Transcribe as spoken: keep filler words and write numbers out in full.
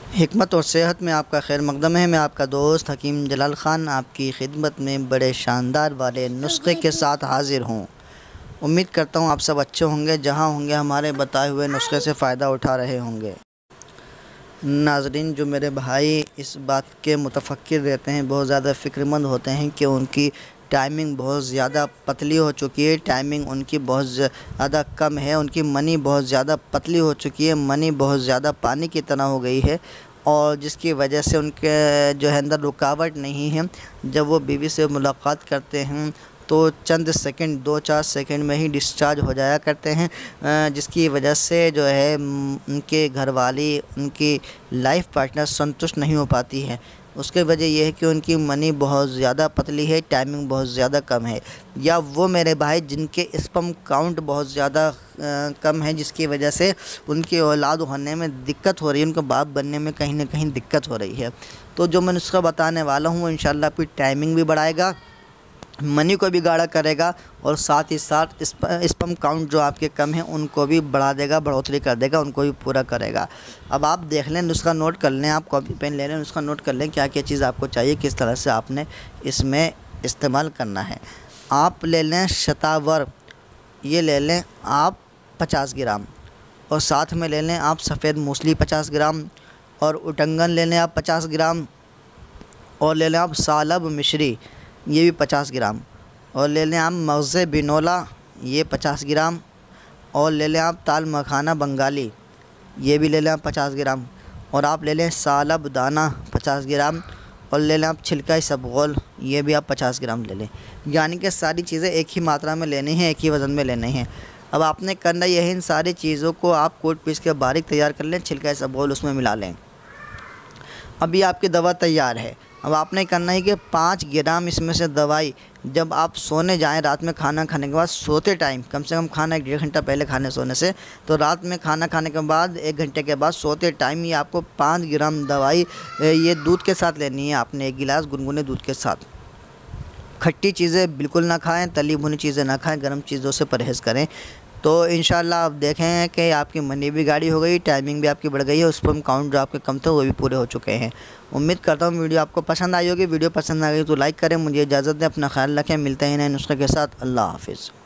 हिकमत और सेहत में आपका खैर मकदम है। मैं आपका दोस्त हकीम जलाल ख़ान आपकी खिदमत में बड़े शानदार वाले नुस्खे के साथ हाज़िर हूँ। उम्मीद करता हूँ आप सब अच्छे होंगे, जहाँ होंगे हमारे बताए हुए नुस्खे से फ़ायदा उठा रहे होंगे। नाज़रीन, जो मेरे भाई इस बात के मुतफ़क्किर रहते हैं, बहुत ज़्यादा फ़िक्रमंद होते हैं कि उनकी टाइमिंग बहुत ज़्यादा पतली हो चुकी है, टाइमिंग उनकी बहुत ज़्यादा कम है, उनकी मनी बहुत ज़्यादा पतली हो चुकी है, मनी बहुत ज़्यादा पानी की तरह हो गई है, और जिसकी वजह से उनके जो है अंदर रुकावट नहीं है। जब वो बीवी से मुलाकात करते हैं तो चंद सेकंड, दो चार सेकंड में ही डिस्चार्ज हो जाया करते हैं, जिसकी वजह से जो है उनके घरवाली, उनकी लाइफ पार्टनर संतुष्ट नहीं हो पाती है। उसकी वजह यह है कि उनकी मनी बहुत ज़्यादा पतली है, टाइमिंग बहुत ज़्यादा कम है। या वो मेरे भाई जिनके स्पर्म काउंट बहुत ज़्यादा कम है, जिसकी वजह से उनकी औलाद होने में दिक्कत हो रही है, उनको बाप बनने में कहीं ना कहीं दिक्कत हो रही है। तो जो मैं नुस्खा बताने वाला हूँ वो इंशाल्लाह आपकी टाइमिंग भी बढ़ाएगा, मनी को भी गाढ़ा करेगा, और साथ ही साथ स्पर्म काउंट जो आपके कम हैं उनको भी बढ़ा देगा, बढ़ोतरी कर देगा, उनको भी पूरा करेगा। अब आप देख लें, नुस्खा नोट कर लें, आप कॉपी पेन ले लें, नुस्खा नोट कर लें क्या क्या चीज़ आपको चाहिए, किस तरह से आपने इसमें इस्तेमाल करना है। आप ले लें शतावर, ये ले लें आप पचास ग्राम, और साथ में ले लें आप सफ़ेद मूसली पचास ग्राम, और उटंगन ले लें आप पचास ग्राम, और ले लें आप सालब मिश्री, ये भी पचास ग्राम, और ले लें आप मग़ज़ बिनोला, ये पचास ग्राम, और ले लें आप ताल मखाना बंगाली, ये भी ले लें आप पचास ग्राम, और आप ले लें सालब दाना पचास ग्राम, और ले लें आप छिलका इसबगोल, ये भी आप पचास ग्राम ले लें। यानी कि सारी चीज़ें एक ही मात्रा में लेनी है, एक ही वज़न में लेनी है। अब आपने करना यह है, इन सारी चीज़ों को आप कूट पीस के बारीक तैयार कर लें, छिलका इसबगोल उसमें मिला लें। अभी आपकी दवा तैयार है। अब आपने करना है कि पाँच ग्राम इसमें से दवाई जब आप सोने जाएं, रात में खाना खाने के बाद सोते टाइम, कम से कम खाना एक डेढ़ घंटा पहले खाने सोने से, तो रात में खाना खाने के बाद एक घंटे के बाद सोते टाइम ये आपको पाँच ग्राम दवाई ये दूध के साथ लेनी है। आपने एक गिलास गुनगुने दूध के साथ। खट्टी चीज़ें बिल्कुल ना खाएँ, तली भुनी चीज़ें ना खाएँ, गर्म चीज़ों से परहेज़ करें। तो इंशाल्लाह आप देखें कि आपकी मनी भी गाढ़ी हो गई, टाइमिंग भी आपकी बढ़ गई है, स्पर्म काउंट जो आपके कम थे वो भी पूरे हो चुके हैं। उम्मीद करता हूँ वीडियो आपको पसंद आई होगी। वीडियो पसंद आ गई तो लाइक करें, मुझे इजाज़त दें, अपना ख्याल रखें, मिलते हैं नए नुस्खे के साथ। अल्लाह हाफ़िज़।